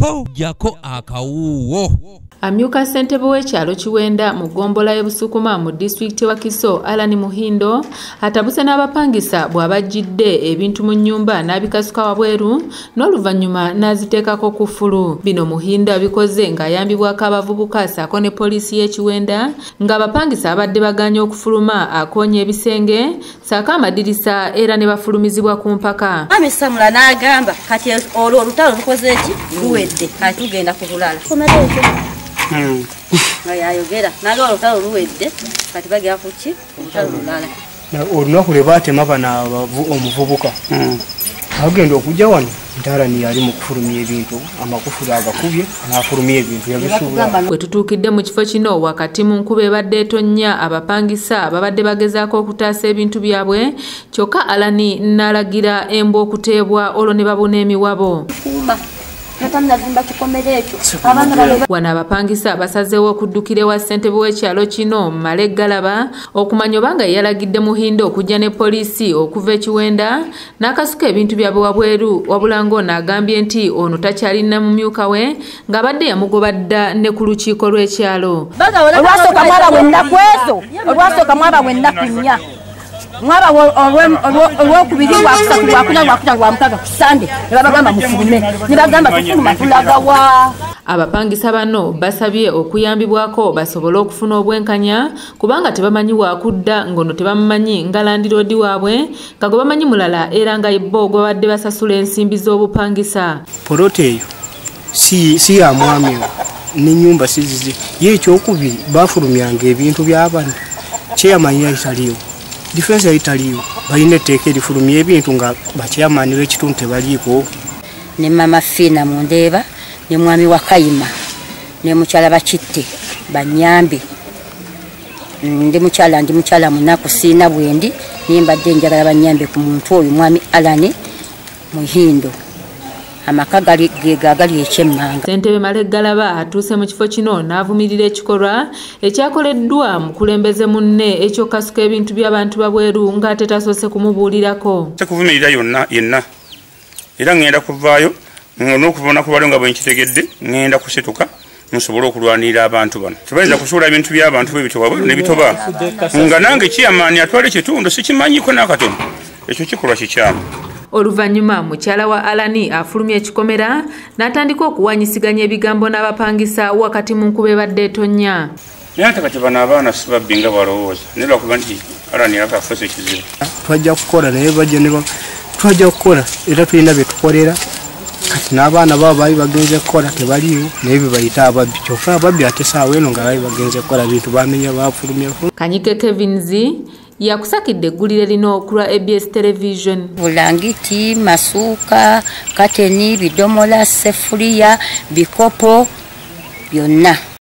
po jako akawuwo. Amyuka ssentebe w'ekyalo Kiwenda mu ggombola y'Ebusukuma mu disitulikiti wa Kiso Alani Muhindo atabuse n'abapangisa bw'abajjidde ebintu mu nnyumba n'abikasuka wabweru n'oluvannyuma n'aziteekako kufulu. Bino Muhindo abikoze ng'ayambibwako abavubuka ssaako ne poliisi y'e Kiwenda ng'abapangisa abadde baganya okufuluma akoonya ebisenge ssaako amadirisa era ne bafulumizibwa ku mpaka. Amisamula n'agamba kati olutalo lukoze ki luwedde kati tugenda ku bulala. Ayogera naga olutalo luwedde kati bagera ku ki olutalo lulala. Olunaku lwe baatema bana omuvubuka agenda okujja wano ntalani yali mu kufulumya ebintu amakufulu agakubye n'afulumya ebintu yabisuula. Bwe tutuukidde mu kifo kino wakati mu nkuba ebadde etonnya abapangisa babadde bagezaako okutaasa ebintu byabwe kyokka Alani n'alagira embwa okuteebwa olwo ne babuna emiwabo. Wano abapangisa basazeewo okuddukira ewa ssentebe w'ekyalo kino Male Galaba okumanya obanga yalagidde Muhindo okujja ne poliisi okuva e Kiwenda n'akasuka ebintu byabwe wabweru wabula ng'ono agambye nti ono takyalina mumyuka we ng'abadde yamugoba dda ne ku lukiiko lw'ekyalo. Olwasooka mwaba wenna ku ezo olwasooka mwaba wenna ku nnya mwaba olwokubiri lwakusatu lwakuna lwakuna lwamukaga ku Sande ne babagamba mufulume ne bagamba tufuluma tulagawa. Abapangisa bano basabye okuyambibwako basobole okufuna obwenkanya kubanga tebamanyi wakudda ngono tebamumanyi nga landiroodi waabwe nga gwe bamanyi mulala era nga bo gwabadde basasula ensimbi z'obupangisa. Polote eyo si ya mwami n'ennyumba sizizi ye ekyokubiri bafulumyanga ebintu by'abantu kyeyamanyi yayitaliyo difensi yayitaliyo balina etteeka erifulumya ebintu nga bakyamaani b'ekitundu tebaliiko. Ne mama Fina Mundeeba ne mwami wa Kayima ne mukyala Bakitte banyambe ndi mukyala munaku siina bwendi nimbadde njagala banyambe ku muntu oyo mwami Alani Muhindo amaka gali ekyemmanga. Ssentebe Male Galaba atuuse mu kifo kino n'avumirira ekikolwa ekyakoleddwa mu kulembeze munne ekyokasuka ebintu by'abantu babweru ng'ate tasoose kumubuulirako. Tekuvumirira yenna era ngenda kuvaayo n'okuvuna ku balo nga bwe nkitegedde ngenda kusituka nsobole okulwanirira abantu bano. Tebayinza kusuula ebintu by'abantu bwe bitoba bweru ne bitoba nga nange kiyamaani atwala ekitundu sikimanyiko n'akatono ekyo kikolwa kikyamu. Oluvannyuma mukyala wa Alani afulumya ekikomera n'atandika okuwanyisiganya ebigambo n'abapangisa wakati mu nkuba ebadde etonnya. Naye ate kati bano abaana si babbi nga balowooza naye lwakuba nti Alani yakafuusa ekizibu. Twajja kukola naye bajja ne twajja kukola era tulina bye tukolera kati n'abaana babo baali bagenze kukola tebaliiwo naye bye bayita ababbi kyokka ababbi ate saawa eno nga baali bagenze kukola bintu bamenya bafulumya. Kanyike Kevinzi yakusakidde eggulire lino okulwa ABS Television. Bulangiti, masuuka, kateni, bidomola, sefuliya, bikopo byonna.